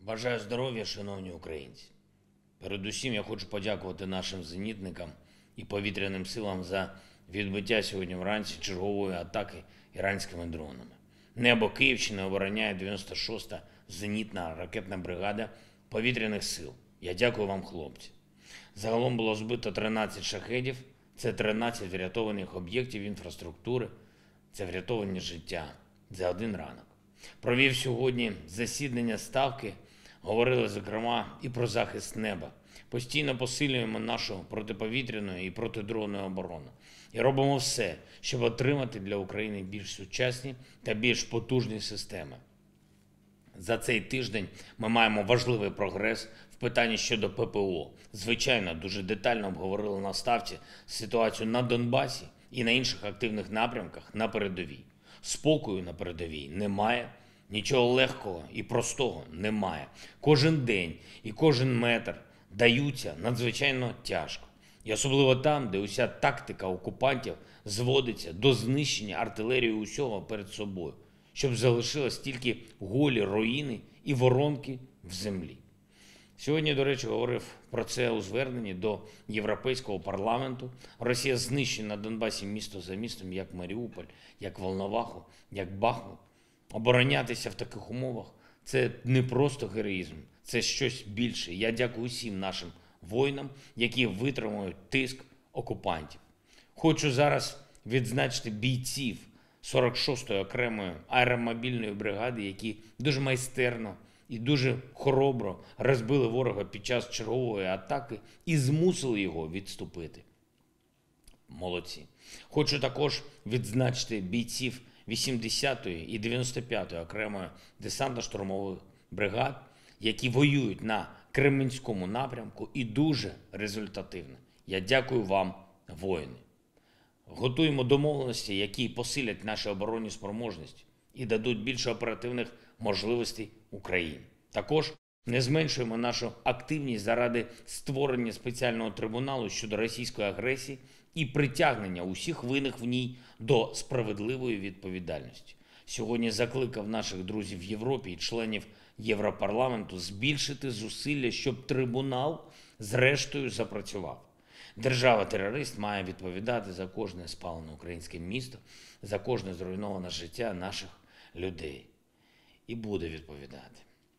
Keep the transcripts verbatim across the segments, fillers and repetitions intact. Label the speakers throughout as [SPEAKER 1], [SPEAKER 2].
[SPEAKER 1] Бажаю здоров'я, шановні українці. Передусім я хочу подякувати нашим зенітникам і повітряним силам за відбиття сьогодні вранці чергової атаки іранськими дронами. Небо Київщини обороняє дев'яносто шоста зенітна ракетна бригада повітряних сил. Я дякую вам, хлопці. Загалом було збито тринадцять шахедів, це тринадцять врятованих об'єктів інфраструктури, це врятовані життя за один ранок. Провів сьогодні засідання Ставки, говорили, зокрема, і про захист неба. Постійно посилюємо нашу протиповітряну і протидронну оборону. І робимо все, щоб отримати для України більш сучасні та більш потужні системи. За цей тиждень ми маємо важливий прогрес в питанні щодо ППО. Звичайно, дуже детально обговорили на Ставці ситуацію на Донбасі і на інших активних напрямках на передовій. Спокою на передовій немає, нічого легкого і простого немає. Кожен день і кожен метр даються надзвичайно тяжко. І особливо там, де уся тактика окупантів зводиться до знищення артилерії усього перед собою, щоб залишилось тільки голі руїни і воронки в землі. Сьогодні, до речі, говорив про це у зверненні до Європейського парламенту. Росія знищує на Донбасі місто за містом, як Маріуполь, як Волноваху, як Бахмут. Оборонятися в таких умовах – це не просто героїзм, це щось більше. Я дякую всім нашим воїнам, які витримують тиск окупантів. Хочу зараз відзначити бійців сорок шостої окремої аеромобільної бригади, які дуже майстерно і дуже хоробро розбили ворога під час чергової атаки і змусили його відступити. Молодці. Хочу також відзначити бійців вісімдесятої і дев'яносто п'ятої окремої десантно-штурмових бригад, які воюють на Кременському напрямку і дуже результативно. Я дякую вам, воїни. Готуємо домовленості, які посилять наші оборонні спроможності і дадуть більше оперативних можливостей Україні. Також не зменшуємо нашу активність заради створення спеціального трибуналу щодо російської агресії і притягнення усіх винних в ній до справедливої відповідальності. Сьогодні закликав наших друзів в Європі і членів Європарламенту збільшити зусилля, щоб трибунал зрештою запрацював. Держава-терорист має відповідати за кожне спалене українське місто, за кожне зруйноване життя наших людей. І буде відповідати.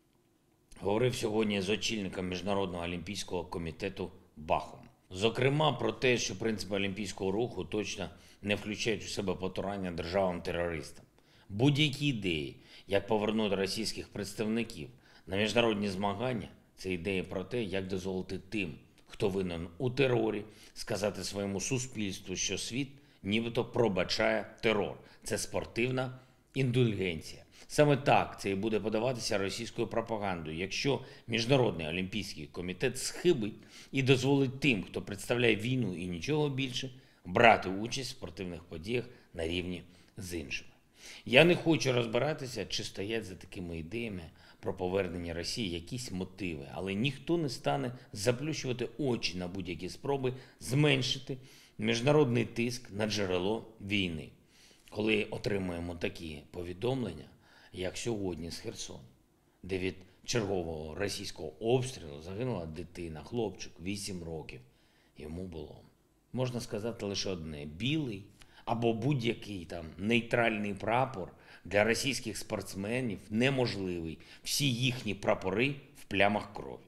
[SPEAKER 1] Говорив сьогодні з очільником Міжнародного олімпійського комітету Бахом. Зокрема, про те, що принципи олімпійського руху точно не включають у себе потурання державам-терористам. Будь-які ідеї, як повернути російських представників на міжнародні змагання, це ідеї про те, як дозволити тим, хто винен у терорі, сказати своєму суспільству, що світ нібито пробачає терор. Це спортивна індульгенція. Саме так це і буде подаватися російською пропагандою, якщо Міжнародний олімпійський комітет схибить і дозволить тим, хто представляє війну і нічого більше, брати участь в спортивних подіях на рівні з іншими. Я не хочу розбиратися, чи стоять за такими ідеями про повернення Росії якісь мотиви, але ніхто не стане заплющувати очі на будь-які спроби зменшити міжнародний тиск на джерело війни. Коли отримуємо такі повідомлення, як сьогодні з Херсону, де від чергового російського обстрілу загинула дитина, хлопчик, вісім років. Йому було, можна сказати, лише одне – білий або будь-який там нейтральний прапор для російських спортсменів неможливий. Всі їхні прапори в плямах крові.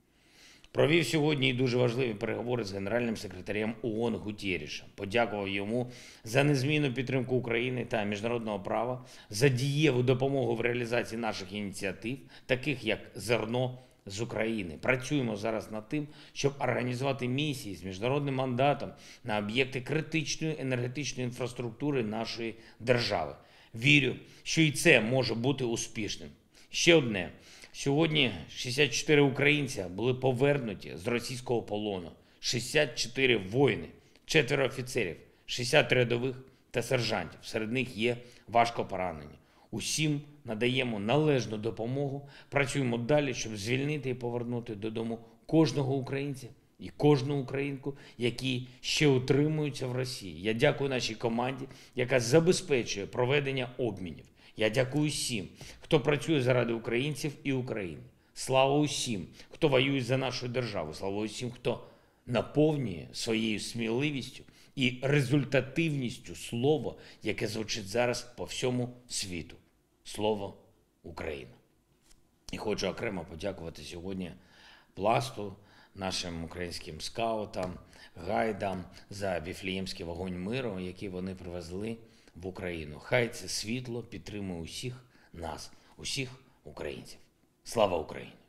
[SPEAKER 1] Провів сьогодні і дуже важливі переговори з генеральним секретарем ООН Гутєрішем. Подякував йому за незмінну підтримку України та міжнародного права, за дієву допомогу в реалізації наших ініціатив, таких як «Зерно з України». Працюємо зараз над тим, щоб організувати місії з міжнародним мандатом на об'єкти критичної енергетичної інфраструктури нашої держави. Вірю, що і це може бути успішним. Ще одне. Сьогодні шістдесят чотири українця були повернуті з російського полону, шістдесят чотири воїни, четверо офіцерів, шістдесят рядових та сержантів. Серед них є важко поранені. Усім надаємо належну допомогу, працюємо далі, щоб звільнити і повернути додому кожного українця і кожну українку, які ще утримуються в Росії. Я дякую нашій команді, яка забезпечує проведення обмінів. Я дякую всім, хто працює заради українців і України. Слава усім, хто воює за нашу державу. Слава усім, хто наповнює своєю сміливістю і результативністю слово, яке звучить зараз по всьому світу. Слово Україна. І хочу окремо подякувати сьогодні Пласту, нашим українським скаутам, гайдам за Віфлеємський вогонь миру, який вони привезли в Україну. Хай це світло підтримує усіх нас, усіх українців. Слава Україні!